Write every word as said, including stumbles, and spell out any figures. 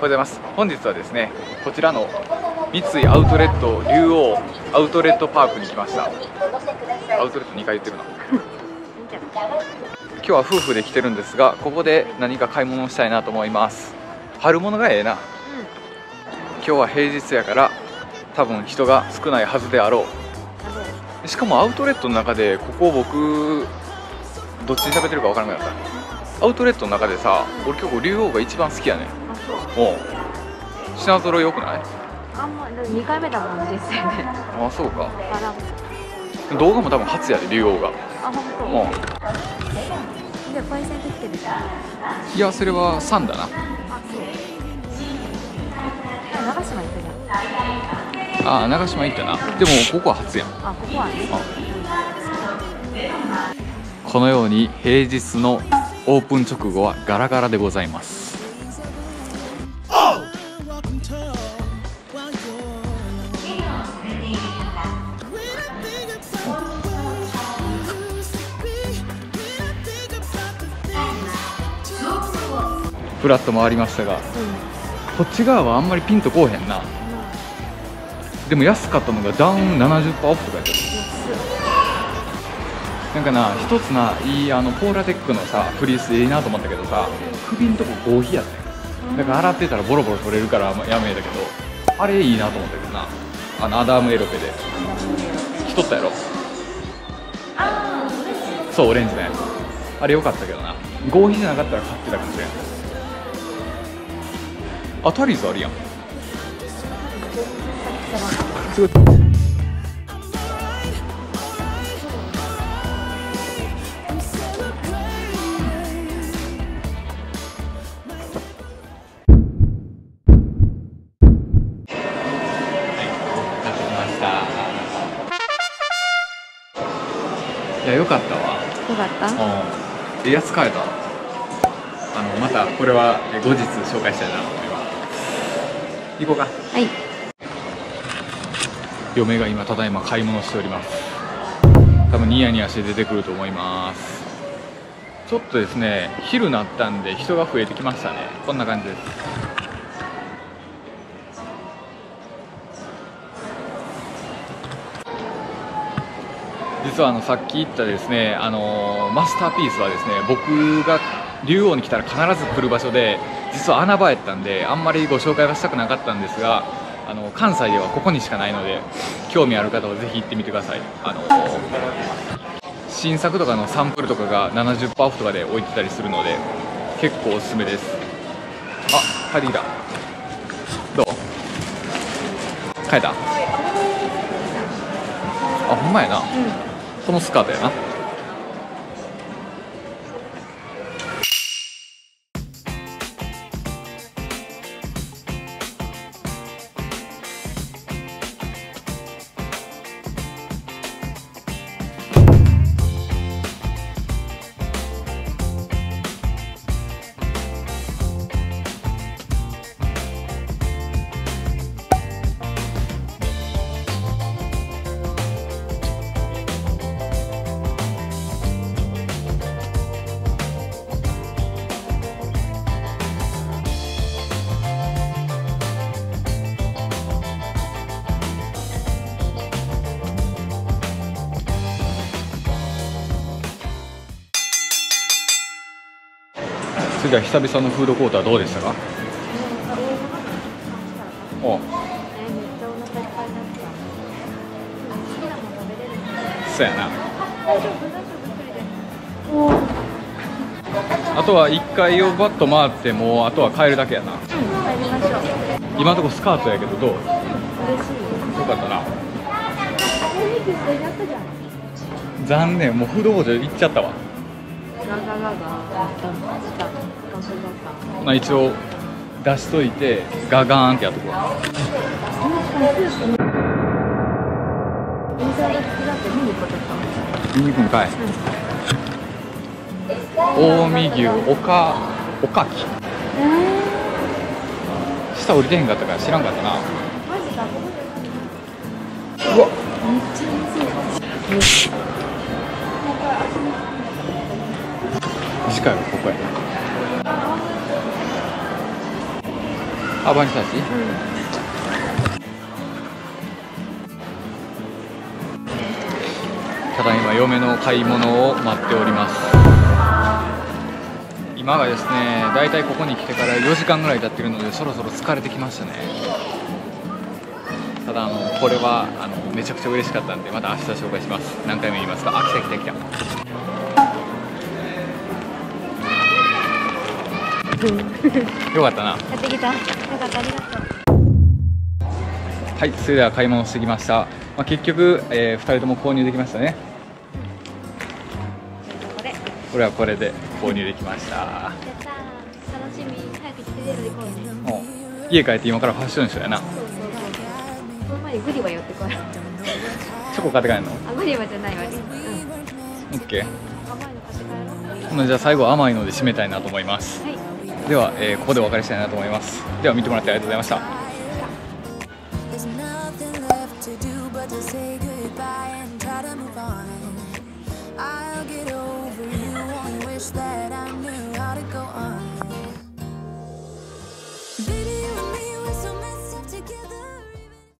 ございます。本日はですね、こちらの三井アウトレット竜王アウトレットパークに来ました。アウトレットにかい言ってるな。今日は夫婦で来てるんですが、ここで何か買い物をしたいなと思います。春物がええな、うん、今日は平日やから多分人が少ないはずであろう。しかもアウトレットの中でここ僕どっちに食べてるか分からなくなった。アウトレットの中でさ、俺結構竜王が一番好きやねん。おう、品揃え良くない？ あんまにかいめだもんですよね。 あ、そうか。動画も多分初やで、竜王が。 あ、本当。 もうで、パイセンできてる。 いや、それはさんだな。 あ、そう。長島行ったじゃん。 ああ、長島行ったな。でもここは初やん。 あ、ここはね。 このように平日のオープン直後はガラガラでございます。フラット回りましたが、うん、こっち側はあんまりピンとこうへんな、うん、でも安かったのがダウン ななじゅっパーセント オフとかやってる。なんかな、一つないいあのポーラテックのさフリースいいなと思ったけどさ、首んとこ合皮やったよ。だから洗ってたらボロボロ取れるからやめだけど、あれいいなと思ったけどな。あのアダムエロペで着とったやろ。そう、オレンジね。あれ良かったけどな。合皮じゃなかったら買ってたかもしれん。あ、タリーズあるやん。すごい。いや、よかったわ。 よかった。 うん。やつ買えた。あの、またこれは後日紹介したいなと思います。行こうか。はい。嫁が今ただいま買い物しております。多分ニヤニヤして出てくると思います。ちょっとですね、昼なったんで人が増えてきましたね。こんな感じです。実はあのさっき言ったですね、あのー、マスターピースはですね、僕が竜王に来たら必ず来る場所で、実は穴場やったんであんまりご紹介はしたくなかったんですが、あの関西ではここにしかないので、興味ある方はぜひ行ってみてください。あのー、新作とかのサンプルとかが ななじゅっパーセント オフとかで置いてたりするので結構おすすめです。あ、帰ってきた。どう？帰った？あ、ほんまやな、うん、このスカートやな。それでは久々のフードコートはどうでしたか？おう、そうやな。あとはいっかいをバッと回ってもうあとは帰るだけやな。うん、帰りましょう。今のとこスカートやけどどう？嬉しい。よかったな。残念、もうフードコート行っちゃったわ。まあ一応出しといてガガーンってやっとくわ。見に行くんかい。近江牛おかおかき。下降りてへんかったから知らんかったな。うわ、めっちゃむずい。次回はここや。 あ、バニサ味。 うん。 ただいま嫁の買い物を待っております。今がですね、だいたいここに来てからよじかんぐらい経ってるので、そろそろ疲れてきましたね。ただあのこれはあのめちゃくちゃ嬉しかったんで、また明日紹介します。何回も言いますが、あ、来た来た来た。よかったな。 やってきた。よかった、ありがとう。 はい、それでは買い物してきました。まあ、結局、えー、ふたりとも購入できましたね。 これ。 これはこれで購入できました。 やったー。楽しみ。早く着て出る行こうね。 もう家帰って今からファッションショーやな。 そうそうそう。その前にグリバ寄ってこい。 チョコ買って帰るの？ あ、グリバじゃないわね。うん。 オッケー。 甘いの買って帰ろう。 ほなじゃあ最後甘いので締めたいなと思います。 はい。 では、えー、ここでお別れしたいなと思います。では見てもらってありがとうございました。 There's nothing left to do but to say goodbye and try to move on. I